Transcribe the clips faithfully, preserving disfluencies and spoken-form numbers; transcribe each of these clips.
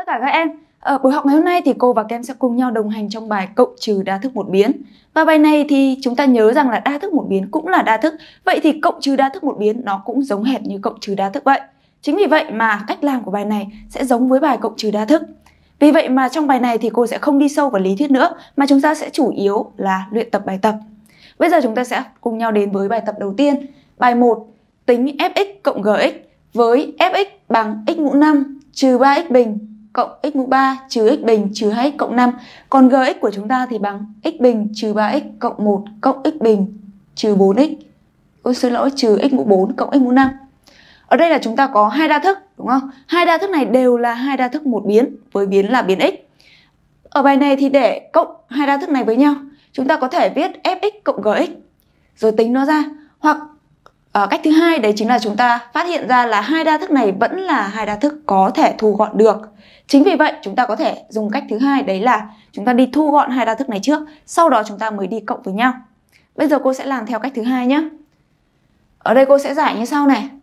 tất cả các em. Ở buổi học ngày hôm nay thì cô và các em sẽ cùng nhau đồng hành trong bài cộng trừ đa thức một biến. Và bài này thì chúng ta nhớ rằng là đa thức một biến cũng là đa thức. Vậy thì cộng trừ đa thức một biến nó cũng giống hệt như cộng trừ đa thức vậy. Chính vì vậy mà cách làm của bài này sẽ giống với bài cộng trừ đa thức. Vì vậy mà trong bài này thì cô sẽ không đi sâu vào lý thuyết nữa, mà chúng ta sẽ chủ yếu là luyện tập bài tập. Bây giờ chúng ta sẽ cùng nhau đến với bài tập đầu tiên. Bài một, tính f(x) cộng gx với f(x) bằng x mũ năm trừ ba x bình cộng x mũ ba trừ x bình trừ hai x cộng năm. Còn gx của chúng ta thì bằng x bình trừ ba x cộng một cộng x bình trừ bốn x. Ôi xin lỗi, trừ x mũ bốn cộng x mũ năm. Ở đây là chúng ta có hai đa thức, đúng không? Hai đa thức này đều là hai đa thức một biến với biến là biến x. Ở bài này thì để cộng hai đa thức này với nhau, chúng ta có thể viết f(x) cộng gx rồi tính nó ra. Hoặc ở cách thứ hai đấy chính là chúng ta phát hiện ra là hai đa thức này vẫn là hai đa thức có thể thu gọn được. Chính vì vậy chúng ta có thể dùng cách thứ hai, đấy là chúng ta đi thu gọn hai đa thức này trước, sau đó chúng ta mới đi cộng với nhau. Bây giờ cô sẽ làm theo cách thứ hai nhé. Ở đây cô sẽ giải như sau này.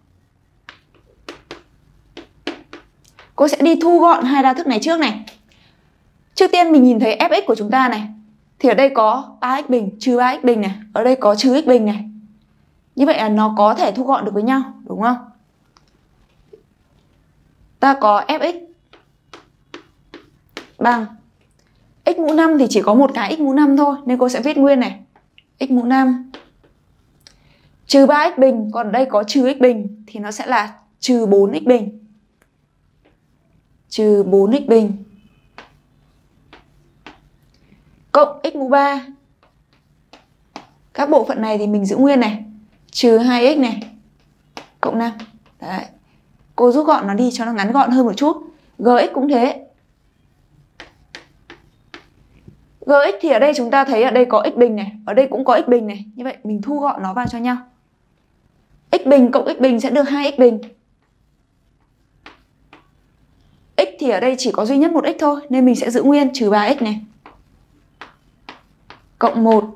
Cô sẽ đi thu gọn hai đa thức này trước này. Trước tiên mình nhìn thấy f(x) của chúng ta này, thì ở đây có ba x bình trừ ba x bình này, ở đây có trừ x bình này. Như vậy là nó có thể thu gọn được với nhau, đúng không? Ta có f(x) bằng x mũ năm thì chỉ có một cái x mũ năm thôi, nên cô sẽ viết nguyên này. X mũ năm trừ ba x bình, còn ở đây có trừ x bình thì nó sẽ là trừ bốn x bình. Trừ bốn x bình cộng x mũ ba. Các bộ phận này thì mình giữ nguyên này. Trừ hai x này cộng năm. Đấy. Cô rút gọn nó đi cho nó ngắn gọn hơn một chút. Gx cũng thế. Gx thì ở đây chúng ta thấy ở đây có x bình này, ở đây cũng có x bình này. Như vậy mình thu gọn nó vào cho nhau. X bình cộng x bình sẽ được hai x bình. X thì ở đây chỉ có duy nhất một x thôi, nên mình sẽ giữ nguyên trừ ba x này. Cộng một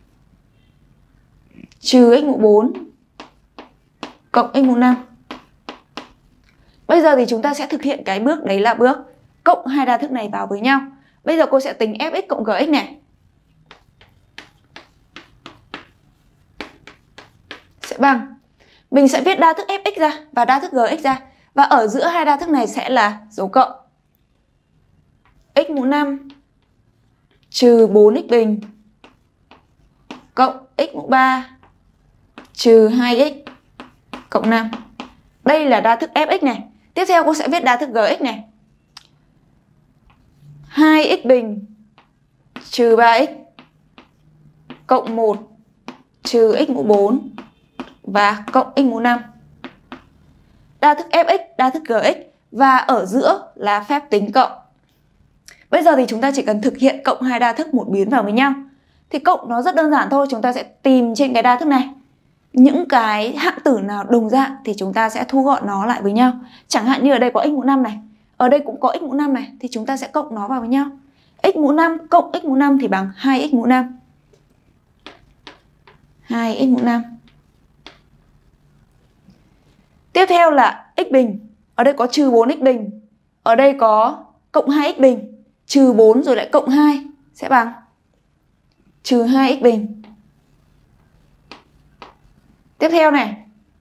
trừ x mũ bốn cộng x mũ năm. Bây giờ thì chúng ta sẽ thực hiện cái bước đấy là bước cộng hai đa thức này vào với nhau. Bây giờ cô sẽ tính f(x) cộng gx này. Sẽ bằng, mình sẽ viết đa thức f(x) ra và đa thức gx ra. Và ở giữa hai đa thức này sẽ là dấu cộng. X mũ năm trừ bốn x bình cộng x mũ ba trừ hai x cộng năm. Đây là đa thức f(x) này. Tiếp theo cô sẽ viết đa thức gx này. hai x bình trừ ba x cộng một trừ x mũ bốn và cộng x mũ năm. Đa thức f(x), đa thức gx và ở giữa là phép tính cộng. Bây giờ thì chúng ta chỉ cần thực hiện cộng hai đa thức một biến vào với nhau. Thì cộng nó rất đơn giản thôi, chúng ta sẽ tìm trên cái đa thức này những cái hạng tử nào đồng dạng thì chúng ta sẽ thu gọn nó lại với nhau. Chẳng hạn như ở đây có x mũ năm này, ở đây cũng có x mũ năm này, thì chúng ta sẽ cộng nó vào với nhau. X mũ năm cộng x mũ năm thì bằng hai x mũ năm. hai x mũ năm. Tiếp theo là x bình. Ở đây có trừ bốn x bình, ở đây có cộng hai x bình, trừ bốn rồi lại cộng hai sẽ bằng trừ hai x bình. Tiếp theo này,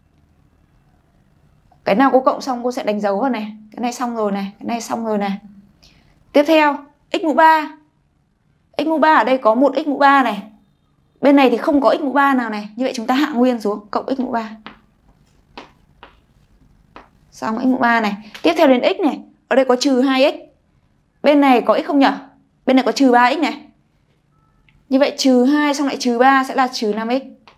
cái nào cô cộng xong cô sẽ đánh dấu vào này. Cái này xong rồi này, cái này xong rồi này. Tiếp theo x mũ ba. X mũ ba ở đây có một x mũ ba này, bên này thì không có x mũ ba nào này. Như vậy chúng ta hạ nguyên xuống, cộng x mũ ba. Xong x mũ ba này. Tiếp theo đến x này, ở đây có trừ hai x, bên này có x không nhỉ? Bên này có trừ ba x này. Như vậy trừ hai xong lại trừ ba sẽ là trừ năm x.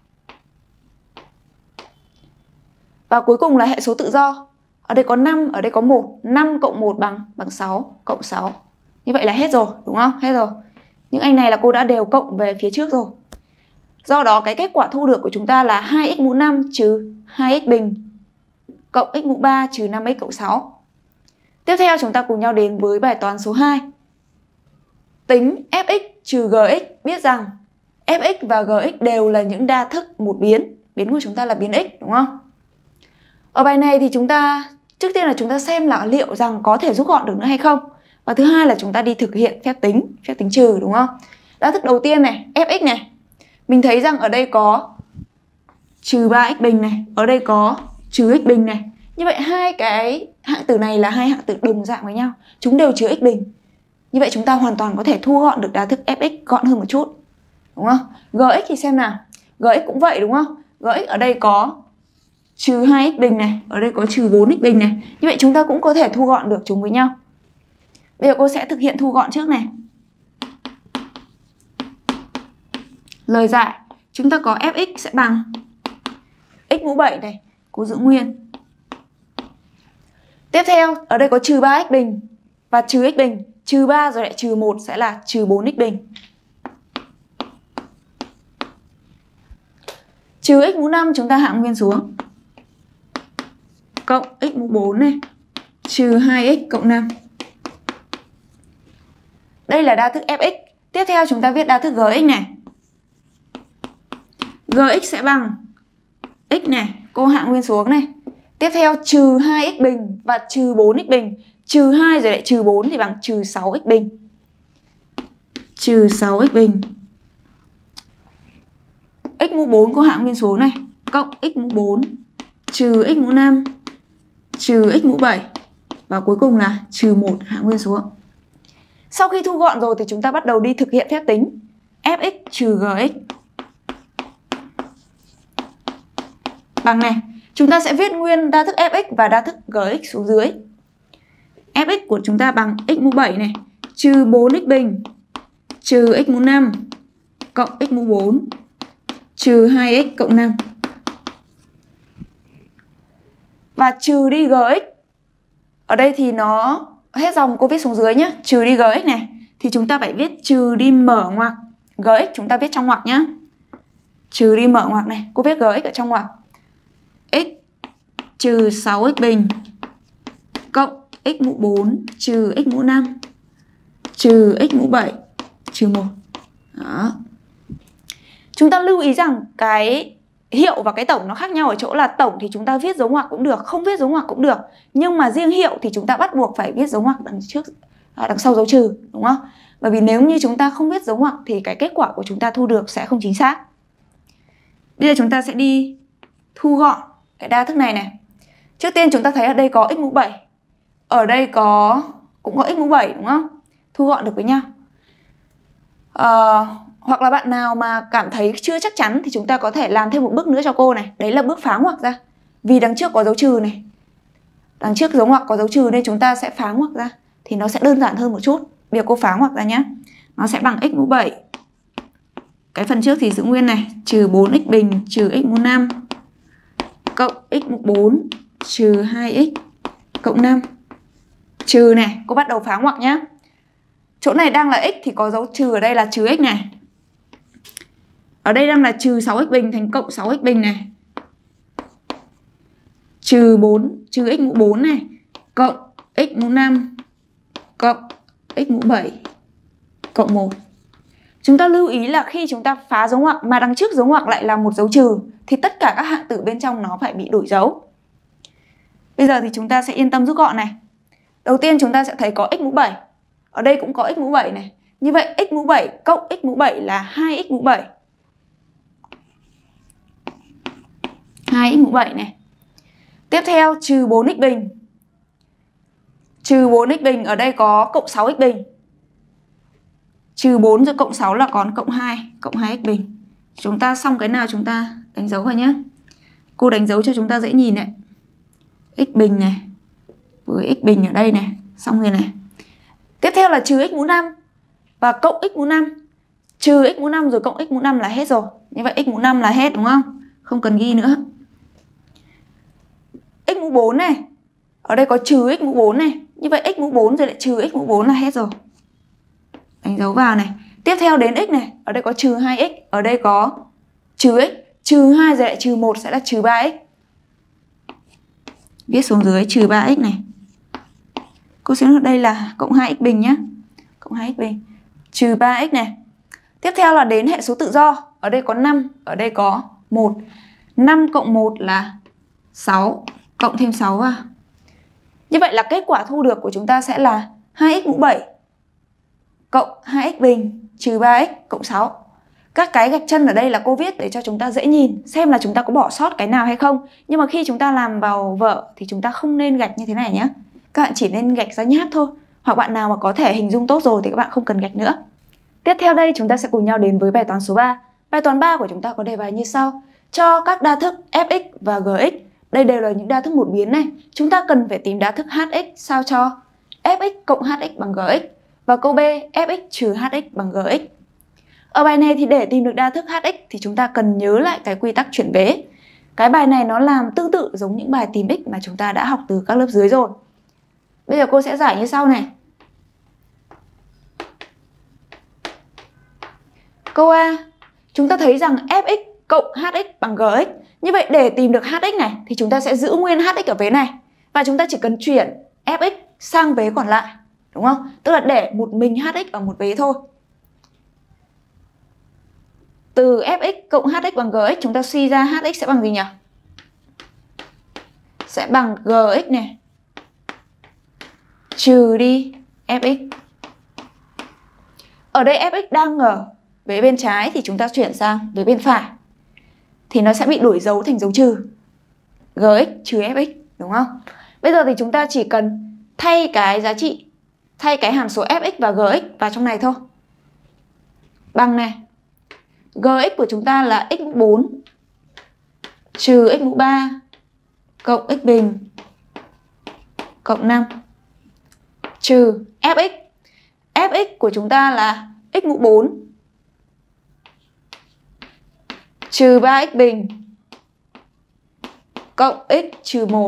Và cuối cùng là hệ số tự do. Ở đây có năm, ở đây có một. năm cộng một bằng bằng sáu, cộng sáu. Như vậy là hết rồi, đúng không? Hết rồi. Những anh này là cô đã đều cộng về phía trước rồi. Do đó cái kết quả thu được của chúng ta là hai x mũ năm trừ hai x bình cộng x mũ ba trừ năm x cộng sáu. Tiếp theo chúng ta cùng nhau đến với bài toán số hai. Tính f(x) trừ gx, biết rằng f(x) và gx đều là những đa thức một biến. Biến của chúng ta là biến x, đúng không? Ở bài này thì chúng ta trước tiên là chúng ta xem là liệu rằng có thể rút gọn được nữa hay không. Và thứ hai là chúng ta đi thực hiện phép tính, phép tính trừ, đúng không? Đa thức đầu tiên này, f(x) này. Mình thấy rằng ở đây có trừ ba x bình này, ở đây có trừ x bình này. Như vậy hai cái hạng tử này là hai hạng tử đồng dạng với nhau, chúng đều chứa x bình. Như vậy chúng ta hoàn toàn có thể thu gọn được đa thức f(x) gọn hơn một chút, đúng không? Gx thì xem nào, gx cũng vậy đúng không? Gx ở đây có trừ hai x bình này, ở đây có trừ bốn x bình này. Như vậy chúng ta cũng có thể thu gọn được chúng với nhau. Bây giờ cô sẽ thực hiện thu gọn trước này. Lời giải, chúng ta có f(x) sẽ bằng x mũ bảy này, cô giữ nguyên. Tiếp theo, ở đây có trừ ba x bình và trừ x bình. Trừ ba rồi lại trừ một sẽ là trừ bốn x bình. Trừ x mũ năm chúng ta hạ nguyên xuống. Cộng x mũ bốn này, trừ hai x cộng năm. Đây là đa thức f(x). Tiếp theo chúng ta viết đa thức gx này. Gx sẽ bằng x này, cô hạ nguyên xuống này. Tiếp theo trừ hai x bình và trừ bốn x bình. Trừ hai rồi lại trừ bốn thì bằng trừ sáu x bình. Trừ sáu x bình. X mũ bốn cô hạ nguyên xuống này. Cộng x mũ bốn, trừ x mũ năm, trừ x mũ bảy. Và cuối cùng là trừ một hạ nguyên xuống. Sau khi thu gọn rồi thì chúng ta bắt đầu đi thực hiện phép tính. Fx trừ gx bằng này. Chúng ta sẽ viết nguyên đa thức fx và đa thức gx xuống dưới. Fx của chúng ta bằng x mũ bảy này, trừ bốn x bình, trừ x mũ năm, cộng x mũ bốn, trừ hai x cộng năm. Và trừ đi gx. Ở đây thì nó hết dòng, cô viết xuống dưới nhé. Trừ đi gx này thì chúng ta phải viết trừ đi mở ngoặc. Gx chúng ta viết trong ngoặc nhé. Trừ đi mở ngoặc này, cô viết gx ở trong ngoặc. X trừ sáu x bình cộng x mũ bốn trừ x mũ năm trừ x mũ bảy trừ một. Đó. Chúng ta lưu ý rằng cái hiệu và cái tổng nó khác nhau ở chỗ là tổng thì chúng ta viết dấu ngoặc cũng được, không viết dấu ngoặc cũng được. Nhưng mà riêng hiệu thì chúng ta bắt buộc phải viết dấu ngoặc đằng trước, à, đằng sau dấu trừ, đúng không? Bởi vì nếu như chúng ta không viết dấu ngoặc thì cái kết quả của chúng ta thu được sẽ không chính xác. Bây giờ chúng ta sẽ đi thu gọn cái đa thức này này. Trước tiên chúng ta thấy ở đây có x mũ bảy, ở đây có cũng có x mũ bảy, đúng không? Thu gọn được với nhau. À, hoặc là bạn nào mà cảm thấy chưa chắc chắn thì chúng ta có thể làm thêm một bước nữa cho cô này. Đấy là bước phá ngoặc ra. Vì đằng trước có dấu trừ này, đằng trước dấu ngoặc có dấu trừ nên chúng ta sẽ phá ngoặc ra. Thì nó sẽ đơn giản hơn một chút. Bây giờ cô phá ngoặc ra nhé. Nó sẽ bằng x mũ bảy. Cái phần trước thì giữ nguyên này, trừ bốn x bình trừ x mũ năm cộng x mũ bốn trừ hai x cộng năm. Trừ này, cô bắt đầu phá ngoặc nhé. Chỗ này đang là x thì có dấu trừ ở đây là trừ x này. Ở đây đang là trừ sáu x bình thành cộng sáu x bình này. Trừ bốn, trừ x mũ bốn này, cộng x mũ năm, cộng x mũ bảy, cộng một. Chúng ta lưu ý là khi chúng ta phá dấu ngoặc mà đằng trước dấu ngoặc lại là một dấu trừ thì tất cả các hạng tử bên trong nó phải bị đổi dấu. Bây giờ thì chúng ta sẽ yên tâm rút gọn này. Đầu tiên chúng ta sẽ thấy có x mũ bảy. Ở đây cũng có x mũ bảy này. Như vậy x mũ bảy cộng x mũ bảy là hai x mũ bảy. hai x mũ bảy này. Tiếp theo trừ bốn x bình. Trừ bốn x bình ở đây có cộng sáu x bình. Trừ bốn rồi cộng sáu là còn cộng hai, cộng hai x bình. Chúng ta xong cái nào chúng ta đánh dấu vào nhé. Cô đánh dấu cho chúng ta dễ nhìn đấy. X bình này với x bình ở đây này, xong rồi này. Tiếp theo là trừ x mũ năm và cộng x mũ năm. Trừ x mũ năm rồi cộng x mũ năm là hết rồi. Như vậy x mũ năm là hết, đúng không? Không cần ghi nữa. X mũ bốn này. Ở đây có trừ x mũ bốn này. Như vậy x mũ bốn rồi lại trừ x mũ bốn là hết rồi. Đánh dấu vào này. Tiếp theo đến x này. Ở đây có trừ hai x. Ở đây có trừ x. Trừ hai rồi lại trừ một sẽ là trừ ba x. Viết xuống dưới trừ ba x này. Cô sẽ nói đây là cộng hai x bình nhé. Cộng hai x bình. Trừ ba x này. Tiếp theo là đến hệ số tự do. Ở đây có năm. Ở đây có một. năm cộng một là sáu. Cộng thêm sáu vào. Như vậy là kết quả thu được của chúng ta sẽ là hai x mũ bảy cộng hai x bình trừ ba x cộng sáu. Các cái gạch chân ở đây là cô viết để cho chúng ta dễ nhìn, xem là chúng ta có bỏ sót cái nào hay không. Nhưng mà khi chúng ta làm vào vở thì chúng ta không nên gạch như thế này nhé. Các bạn chỉ nên gạch ra nháp thôi. Hoặc bạn nào mà có thể hình dung tốt rồi thì các bạn không cần gạch nữa. Tiếp theo đây chúng ta sẽ cùng nhau đến với bài toán số ba. Bài toán ba của chúng ta có đề bài như sau. Cho các đa thức f(x) và g(x). Đây đều là những đa thức một biến này. Chúng ta cần phải tìm đa thức h(x) sao cho f(x) cộng h(x) bằng g(x). Và câu B, f(x) trừ h(x) bằng g(x). Ở bài này thì để tìm được đa thức h(x) thì chúng ta cần nhớ lại cái quy tắc chuyển vế. Cái bài này nó làm tương tự giống những bài tìm x mà chúng ta đã học từ các lớp dưới rồi. Bây giờ cô sẽ giải như sau này. Câu A, chúng ta thấy rằng f(x) cộng h(x) bằng g(x). Như vậy để tìm được h(x) này thì chúng ta sẽ giữ nguyên h(x) ở vế này. Và chúng ta chỉ cần chuyển f(x) sang vế còn lại. Đúng không? Tức là để một mình h(x) ở một vế thôi. Từ f(x) cộng h(x) bằng g(x) chúng ta suy ra h(x) sẽ bằng gì nhỉ? Sẽ bằng g(x) này trừ đi f(x). Ở đây f(x) đang ở vế bên trái thì chúng ta chuyển sang vế bên phải. Thì nó sẽ bị đổi dấu thành dấu trừ. Gx trừ fx, đúng không? Bây giờ thì chúng ta chỉ cần thay cái giá trị, thay cái hàm số fx và gx vào trong này thôi. Bằng này. Gx của chúng ta là x mũ bốn trừ x mũ ba cộng x bình cộng năm trừ fx. Fx của chúng ta là x mũ bốn trừ ba x bình cộng x trừ một.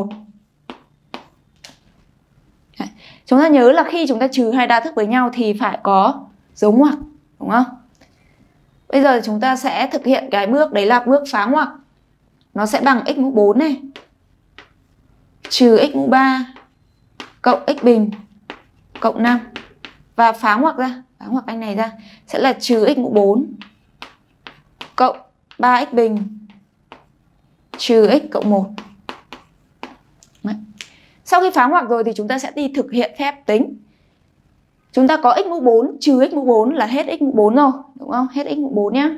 Đấy. Chúng ta nhớ là khi chúng ta trừ hai đa thức với nhau thì phải có dấu ngoặc, đúng không? Bây giờ chúng ta sẽ thực hiện cái bước đấy là bước phá ngoặc. Nó sẽ bằng x mũ bốn này trừ x mũ ba cộng x bình cộng năm. Và phá ngoặc ra, phá ngoặc anh này ra sẽ là trừ x mũ bốn cộng ba x bình trừ x cộng một. Đấy. Sau khi phá ngoặc rồi thì chúng ta sẽ đi thực hiện phép tính. Chúng ta có x mũ bốn trừ x mũ bốn là hết x mũ bốn rồi, đúng không? Hết x mũ bốn nhá.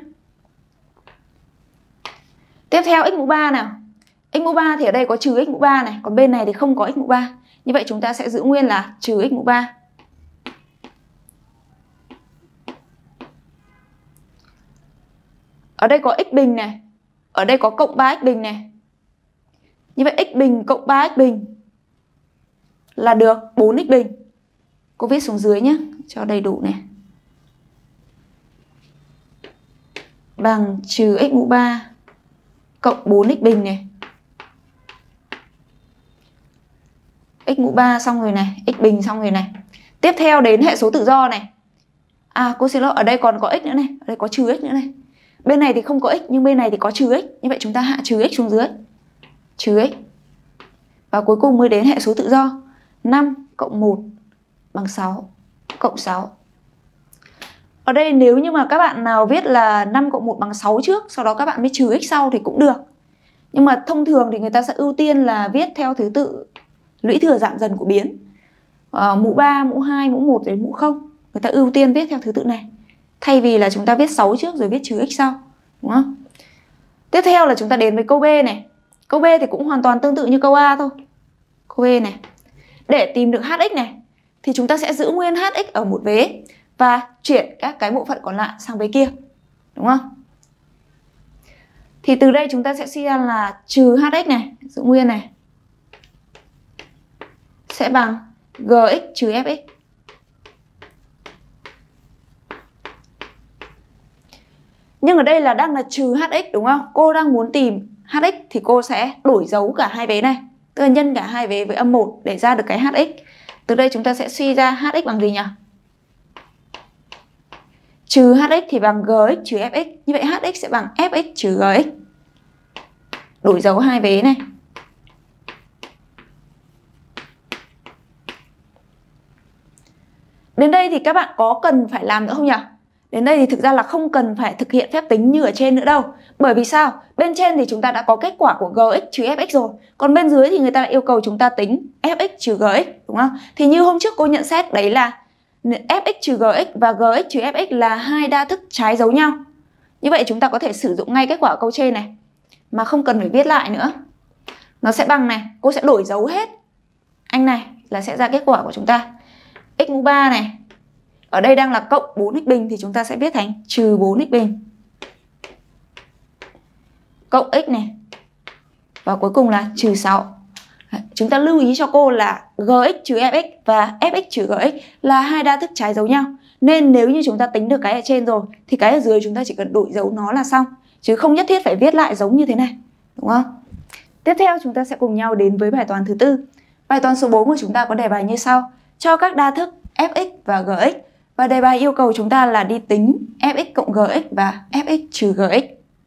Tiếp theo x mũ ba nào. X mũ ba thì ở đây có trừ x mũ ba này, còn bên này thì không có x mũ ba. Như vậy chúng ta sẽ giữ nguyên là trừ x mũ ba. Ở đây có x bình này, ở đây có cộng ba x bình này. Như vậy x bình cộng ba x bình là được bốn x bình. Cô viết xuống dưới nhé, cho đầy đủ này. Bằng trừ x mũ ba cộng bốn x bình này. X mũ ba xong rồi này, x bình xong rồi này. Tiếp theo đến hệ số tự do này. À cô xin lỗi, ở đây còn có x nữa này, ở đây có trừ x nữa này. Bên này thì không có x nhưng bên này thì có trừ x. Như vậy chúng ta hạ trừ x xuống dưới. Trừ x. Và cuối cùng mới đến hệ số tự do. năm cộng một bằng sáu cộng sáu. Ở đây nếu như mà các bạn nào viết là năm cộng một bằng sáu trước, sau đó các bạn mới trừ x sau thì cũng được. Nhưng mà thông thường thì người ta sẽ ưu tiên là viết theo thứ tự lũy thừa giảm dần của biến. À, mũ ba, mũ hai, mũ một đến mũ không. Người ta ưu tiên viết theo thứ tự này. Thay vì là chúng ta viết sáu trước rồi viết trừ x sau. Đúng không? Tiếp theo là chúng ta đến với câu B này. Câu B thì cũng hoàn toàn tương tự như câu A thôi. Câu B này. Để tìm được hx này thì chúng ta sẽ giữ nguyên hx ở một vế và chuyển các cái bộ phận còn lại sang vế kia. Đúng không? Thì từ đây chúng ta sẽ suy ra là trừ hx này, giữ nguyên này, sẽ bằng gx trừ fx. Nhưng ở đây là đang là trừ hx đúng không? Cô đang muốn tìm hx thì cô sẽ đổi dấu cả hai vế này. Tức là nhân cả hai vế với âm một để ra được cái hx. Từ đây chúng ta sẽ suy ra hx bằng gì nhỉ? Trừ hx thì bằng gx trừ fx. Như vậy hx sẽ bằng fx trừ gx. Đổi dấu hai vế này. Đến đây thì các bạn có cần phải làm nữa không nhỉ? Đến đây thì thực ra là không cần phải thực hiện phép tính như ở trên nữa đâu. Bởi vì sao? Bên trên thì chúng ta đã có kết quả của Gx trừ Fx rồi. Còn bên dưới thì người ta lại yêu cầu chúng ta tính Fx trừ Gx, đúng không? Thì như hôm trước cô nhận xét đấy là Fx trừ Gx và Gx trừ Fx là hai đa thức trái dấu nhau. Như vậy chúng ta có thể sử dụng ngay kết quả ở câu trên này mà không cần phải viết lại nữa. Nó sẽ bằng này, cô sẽ đổi dấu hết. Anh này là sẽ ra kết quả của chúng ta. X mũ ba này. Ở đây đang là cộng bốn x bình thì chúng ta sẽ viết thành trừ bốn x bình. Cộng x này. Và cuối cùng là trừ sáu. Chúng ta lưu ý cho cô là Gx trừ Fx và Fx trừ Gx là hai đa thức trái dấu nhau. Nên nếu như chúng ta tính được cái ở trên rồi thì cái ở dưới chúng ta chỉ cần đổi dấu nó là xong. Chứ không nhất thiết phải viết lại giống như thế này. Đúng không? Tiếp theo chúng ta sẽ cùng nhau đến với bài toán thứ tư. Bài toán số bốn của chúng ta có đề bài như sau. Cho các đa thức Fx và Gx. Và đề bài yêu cầu chúng ta là đi tính Fx cộng Gx và Fx trừ Gx.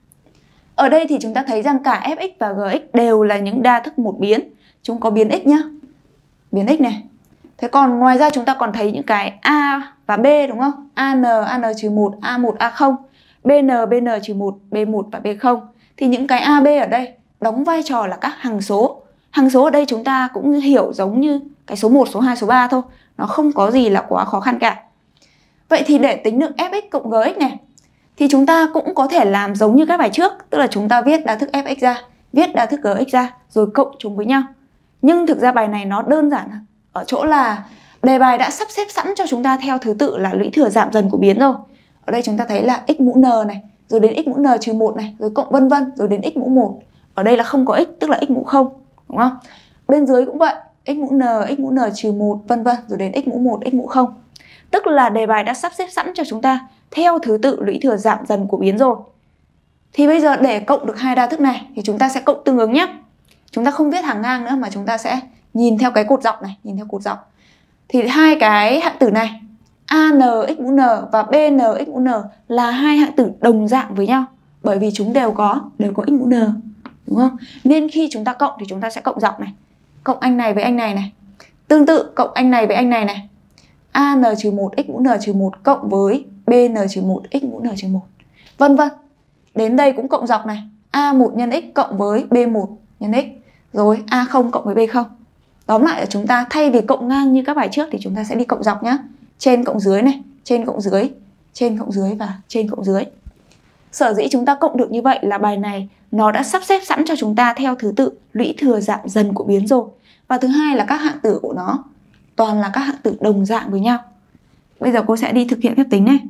Ở đây thì chúng ta thấy rằng cả Fx và Gx đều là những đa thức một biến. Chúng có biến x nhá. Biến x này. Thế còn ngoài ra chúng ta còn thấy những cái A và B đúng không? An, An trừ một, A một, A không. Bn, Bn trừ một, B một và B không. Thì những cái A, B ở đây đóng vai trò là các hằng số. Hằng số ở đây chúng ta cũng hiểu giống như cái số một, số hai, số ba thôi. Nó không có gì là quá khó khăn cả. Vậy thì để tính được Fx cộng Gx này thì chúng ta cũng có thể làm giống như các bài trước. Tức là chúng ta viết đa thức Fx ra, viết đa thức Gx ra rồi cộng chúng với nhau. Nhưng thực ra bài này nó đơn giản ở chỗ là đề bài đã sắp xếp sẵn cho chúng ta theo thứ tự là lũy thừa giảm dần của biến rồi. Ở đây chúng ta thấy là x mũ n này, rồi đến x mũ n trừ một này, rồi cộng vân vân, rồi đến x mũ một. Ở đây là không có x, tức là x mũ không, đúng không? Bên dưới cũng vậy, x mũ n, x mũ n trừ một, vân vân, rồi đến x mũ một, x mũ không. Tức là đề bài đã sắp xếp sẵn cho chúng ta theo thứ tự lũy thừa giảm dần của biến rồi. Thì bây giờ để cộng được hai đa thức này thì chúng ta sẽ cộng tương ứng nhé. Chúng ta không viết hàng ngang nữa mà chúng ta sẽ nhìn theo cái cột dọc này, nhìn theo cột dọc. Thì hai cái hạng tử này, An x mũ n và Bn x mũ n là hai hạng tử đồng dạng với nhau, bởi vì chúng đều có đều có x mũ n, đúng không? Nên khi chúng ta cộng thì chúng ta sẽ cộng dọc này, cộng anh này với anh này này. Tương tự cộng anh này với anh này này. An trừ một x mũ n trừ một cộng với Bn trừ một x mũ n trừ một. Vân vân. Đến đây cũng cộng dọc này, A một nhân x cộng với B một nhân x, rồi A không cộng với B không. Tóm lại là chúng ta thay vì cộng ngang như các bài trước thì chúng ta sẽ đi cộng dọc nhá. Trên cộng dưới này, trên cộng dưới, trên cộng dưới và trên cộng dưới. Sở dĩ chúng ta cộng được như vậy là bài này nó đã sắp xếp sẵn cho chúng ta theo thứ tự lũy thừa giảm dần của biến rồi. Và thứ hai là các hạng tử của nó toàn là các hạng tử đồng dạng với nhau. Bây giờ cô sẽ đi thực hiện phép tính này.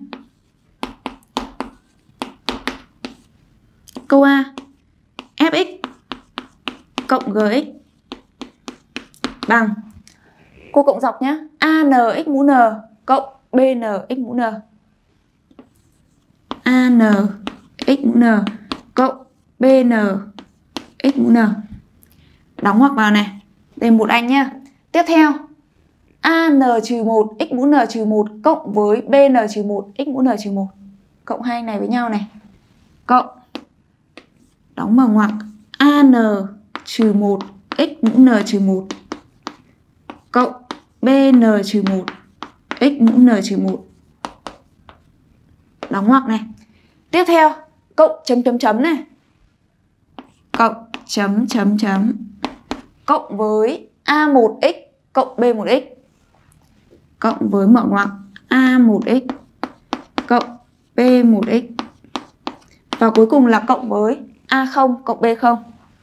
Câu A, Fx cộng Gx bằng, cô cộng dọc nhé, An x mũ n cộng Bn x mũ n. An x mũ n cộng Bn x mũ n. Đóng ngoặc vào này, đây một anh nhá. Tiếp theo, An trừ một x mũ n trừ một cộng với Bn trừ một x mũ n trừ một. Cộng hai anh này với nhau này. Cộng, đóng vào ngoặc, An trừ một x mũ n trừ một cộng Bn trừ một x mũ n trừ một. Đóng ngoặc này. Tiếp theo, cộng chấm chấm chấm này. Cộng chấm chấm chấm cộng với A một x cộng B một x cộng với mở ngoặc A một x cộng B một x. Và cuối cùng là cộng với A không cộng B không.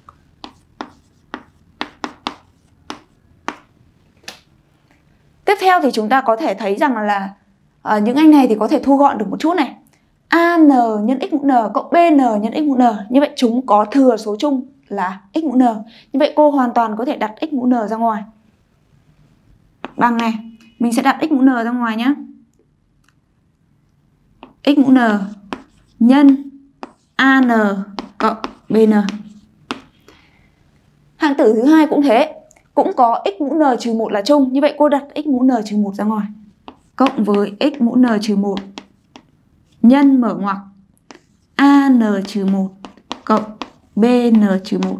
Tiếp theo thì chúng ta có thể thấy rằng là uh, những anh này thì có thể thu gọn được một chút này. An nhân x mũ n cộng Bn nhân x mũ n. Như vậy chúng có thừa số chung là x mũ n. Như vậy cô hoàn toàn có thể đặt x mũ n ra ngoài. Bằng này, mình sẽ đặt x mũ n ra ngoài nhé. X mũ n nhân An cộng Bn. Hạng tử thứ hai cũng thế, cũng có x mũ n trừ một là chung. Như vậy cô đặt x mũ n trừ một ra ngoài. Cộng với x mũ n trừ một nhân mở ngoặc An trừ một cộng Bn trừ một.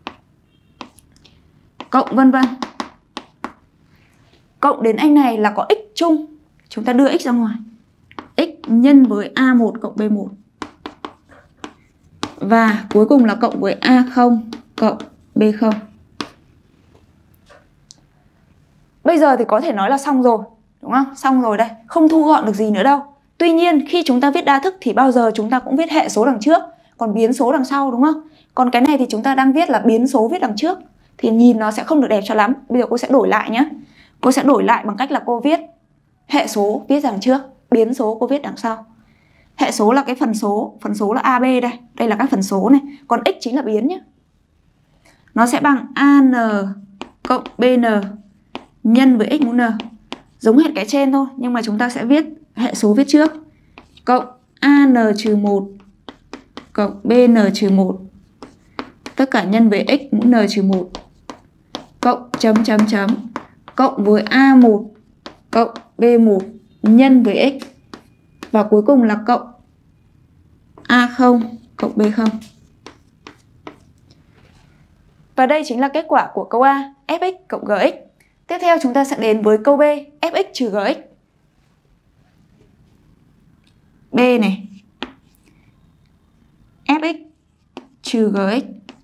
Cộng vân vân. Cộng đến anh này là có x chung. Chúng ta đưa x ra ngoài. X nhân với a một cộng b một. Và cuối cùng là cộng với a không cộng b không. Bây giờ thì có thể nói là xong rồi, đúng không? Xong rồi đây, không thu gọn được gì nữa đâu. Tuy nhiên khi chúng ta viết đa thức thì bao giờ chúng ta cũng viết hệ số đằng trước, còn biến số đằng sau, đúng không? Còn cái này thì chúng ta đang viết là biến số viết đằng trước, thì nhìn nó sẽ không được đẹp cho lắm. Bây giờ cô sẽ đổi lại nhé. Cô sẽ đổi lại bằng cách là cô viết hệ số viết đằng trước, biến số cô viết đằng sau. Hệ số là cái phần số, phần số là a bê đây, đây là các phần số này, còn x chính là biến nhé. Nó sẽ bằng an cộng bn nhân với x mũ n. Giống hệt cái trên thôi, nhưng mà chúng ta sẽ viết hệ số viết trước. Cộng an trừ một cộng bn trừ một tất cả nhân với x mũ n trừ một cộng chấm chấm chấm cộng với a một cộng b một nhân với x. Và cuối cùng là cộng a không cộng b không. Và đây chính là kết quả của câu A, fx cộng gx. Tiếp theo chúng ta sẽ đến với câu B, fx trừ gx. B này, fx trừ gx.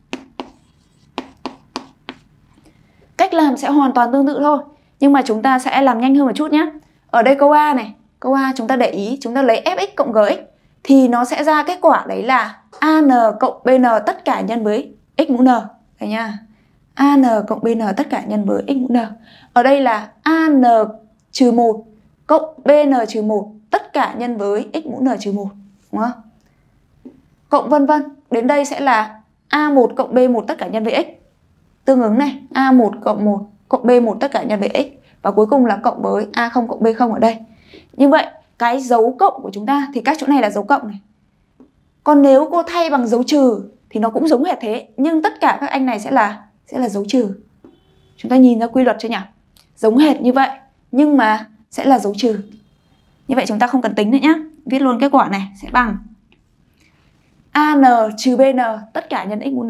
Cách làm sẽ hoàn toàn tương tự thôi, nhưng mà chúng ta sẽ làm nhanh hơn một chút nhé. Ở đây câu A này, câu A chúng ta để ý, chúng ta lấy fx cộng gx thì nó sẽ ra kết quả đấy là an cộng bn tất cả nhân với x mũ n. Đây nha. An cộng bn tất cả nhân với x mũ n. Ở đây là an trừ một cộng bn trừ một tất cả nhân với x mũ n trừ một, đúng không? Cộng vân vân, đến đây sẽ là a một cộng b một tất cả nhân với x. Tương ứng này, a một cộng một cộng b một tất cả nhân với x. Và cuối cùng là cộng với a không cộng b không ở đây. Như vậy, cái dấu cộng của chúng ta thì các chỗ này là dấu cộng này. Còn nếu cô thay bằng dấu trừ thì nó cũng giống hệt thế, nhưng tất cả các anh này sẽ là sẽ là dấu trừ. Chúng ta nhìn ra quy luật chưa nhỉ? Giống hệt như vậy, nhưng mà sẽ là dấu trừ. Như vậy chúng ta không cần tính nữa nhé. Viết luôn kết quả này sẽ bằng an trừ bn tất cả nhân x mũ n.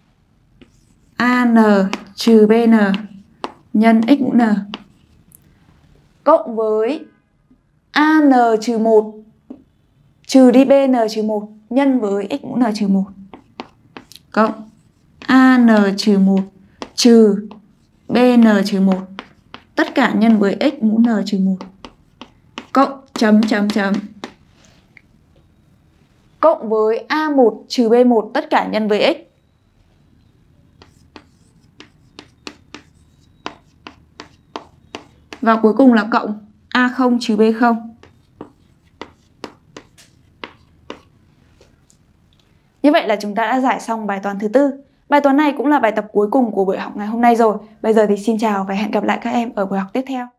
An trừ bn nhân x mũ n cộng với an trừ một trừ đi bn trừ một nhân với x mũ n trừ một cộng an trừ một trừ bn trừ một tất cả nhân với x mũ n trừ một cộng chấm chấm chấm cộng với a một trừ b một tất cả nhân với x. Và cuối cùng là cộng a không trừ b không. Như vậy là chúng ta đã giải xong bài toán thứ tư. Bài toán này cũng là bài tập cuối cùng của buổi học ngày hôm nay rồi. Bây giờ thì xin chào và hẹn gặp lại các em ở buổi học tiếp theo.